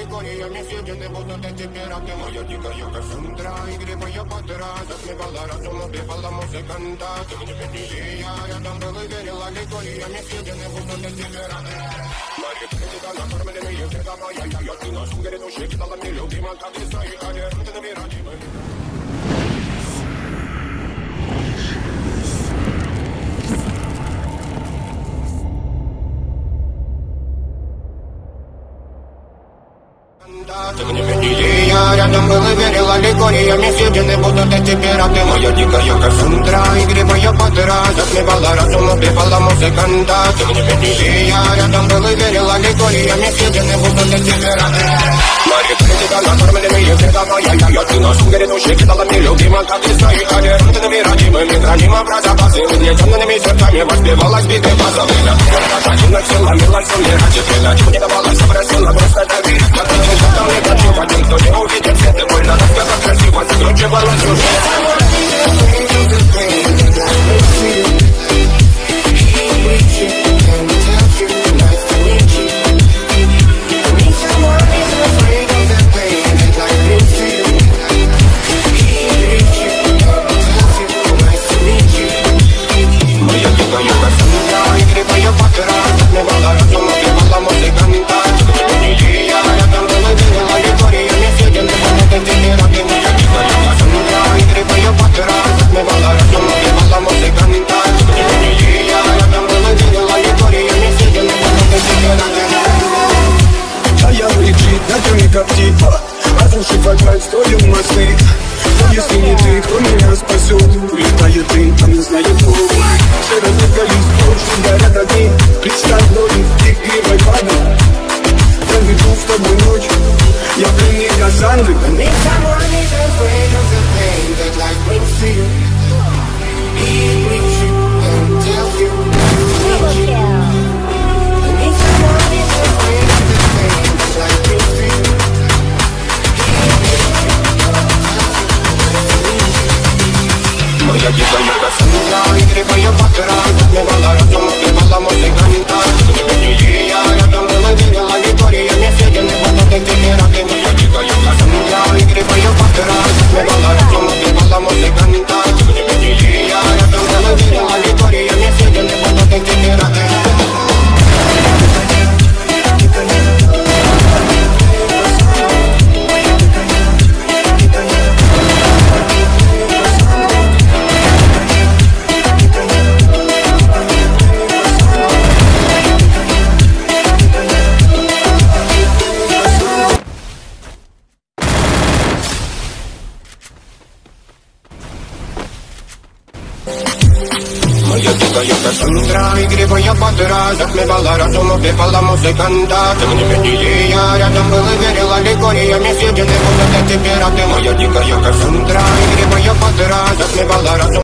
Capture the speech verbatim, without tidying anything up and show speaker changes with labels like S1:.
S1: ликориями съедены будут эти пираты. Моя дикая Кассандра, игривая подра, затмевала разум, убивала музыканта. Тем не менее, я рядом был и верила, ликориями съедены будут эти пираты. Мария Кредита, накормленные цветом, моя я ты наш грядущий, кидала мне любима, как и свои арендными родимыми. Тем не менее, я рядом был и верила, ликориями съедены будут эти пираты. Моя дикая Кассандра, игривая подра, затмевала разум, убивала музыканта. Тем не менее, я рядом был и верила, ликориями съедены будут эти пираты. Мария Кредита, накормленные цветом, моя я ты наш грядущий, кидала мне любима, как и свои арендными родимыми. Хранимо про запасы, угнетенными сердцами воспевалась биты базовыми. Один сила, милость, умирать время, чего не давалось, просила просто доверить. Там не хочу, один, кто не увидит свет, и больно рассказать красиво, закручивала сюжет. Моя дикая Кассандра, игривая подра, затмевала разум, убивала музыканта.
S2: Как типа, разрушить вокруг строим мосты. Но если не ты, кто меня спасет? Улетает дым, а не знает кто. Все разыгрались, что горят огни. Представь ноги, игривой падай. Проведу с тобой ночь, я пленник Кассандры.
S1: Моя дикая Кассандра, игривая подра, затмевала разум, убивала музыканта. Тем не менее, я рядом был и верила, ликориями съедены будут эти пираты. Моя дикая Кассандра, игривая подра, затмевала разум, убивала музыканта. Тем не менее, я рядом был и верила, ликориями съедены будут эти пираты. Моя дикая Кассандра, игривая подра, затмевала разум, убивала музыканта. Тем не менее, я рядом был и верила, ликориями съедены будут эти пираты. Моя дикая Кассандра, игривая подра, затмевала разум.